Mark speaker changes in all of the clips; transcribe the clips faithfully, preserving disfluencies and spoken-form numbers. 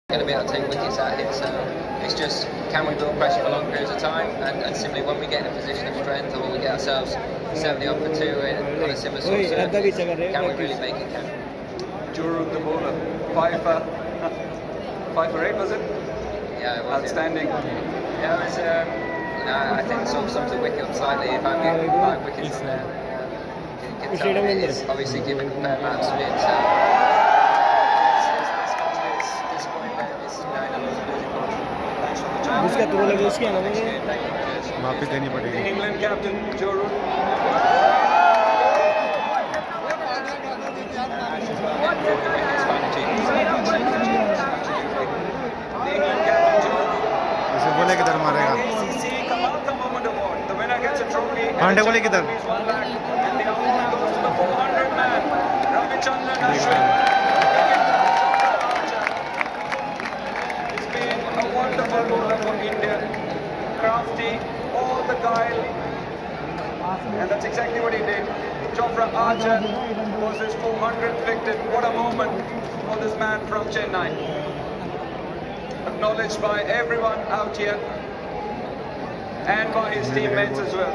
Speaker 1: going to be able to take wickets out here, so it's just can we build pressure for long periods of time, and, and simply when we get in a position of strength or we get ourselves seventy up for two in, on a similar sort of surface, can we really make it count?
Speaker 2: Juru the bowler, five, uh, five for eight was it?
Speaker 1: Yeah, it was.
Speaker 2: Outstanding.
Speaker 1: Yeah, yeah it was. Um, you know, I think sort of summed the wicket up slightly. If I get five wickets in there, uh, get down, it's obviously given a fair amount of spin. So.
Speaker 3: उसका तो लगे उसके ना मुझे
Speaker 4: वापस देनी पड़ेगी
Speaker 2: England captain जो रूट
Speaker 4: इसे बोले किधर मारेगा पांडे बोले किधर
Speaker 2: wonderful bowler for India, crafty, all the guile, and that's exactly what he did. Jofra Archer was his four hundredth wicket. What a moment for this man from Chennai. Acknowledged by everyone out here and by his teammates as well.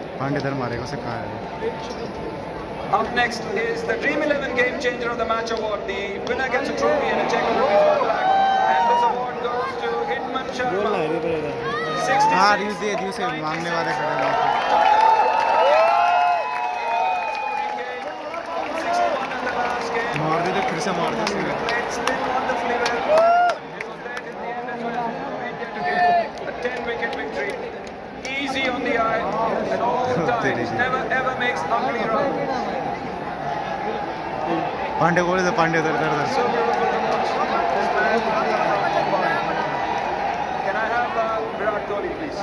Speaker 2: Up next is the Dream eleven Game Changer of the Match Award. The winner gets a trophy and a check of rupees one lakh. And this award goes to Hitman Sharma.
Speaker 4: हाँ reel दे दी उसे मांगने वाले खड़े हैं मार दे तो फिर से मार दे
Speaker 2: a ten wicket victory, easy on the eye at all times, never ever makes ugly runs.
Speaker 4: Pandey बोले तो पांडे इधर इधर
Speaker 2: So beautiful to watch. This man from Mumbai. Can I have uh, Virat Kohli, please?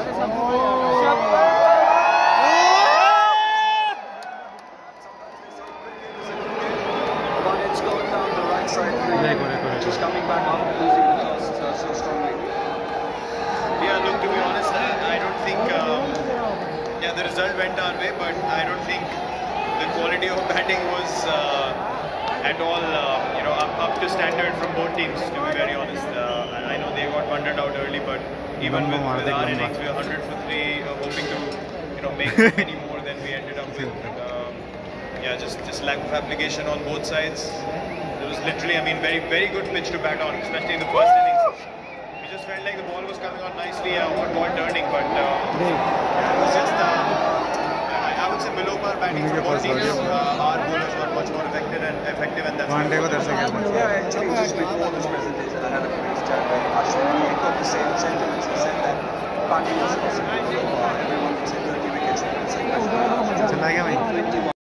Speaker 2: But it's gone down the right side. Just coming back after losing the toss uh, so strongly.
Speaker 5: Yeah, look, to be honest, I, I don't think. Um, yeah, the result went our way, but I don't think the quality of batting was. Uh, at all, uh, you know, up, up to standard from both teams, to be very honest. Uh, I know they got one run out early, but even with, with our innings, we were one hundred for three, uh, hoping to, you know, make many more than we ended up with. Um, yeah, just, just lack of application on both sides. It was literally, I mean, very, very good pitch to bat on, especially in the first innings. We just felt like the ball was coming on nicely, uh, one ball turning, but uh, yeah, it was just, uh, I would say below par batting from both teams. Uh, our bowlers were much more effective and effective, and that's
Speaker 4: One day with
Speaker 2: Yeah, actually, just before this presentation, I had a quick chat with Ashwin. He got the same sentiments. He said that Pandya was possible. Everyone would say thirty wickets.
Speaker 4: चला गया भाई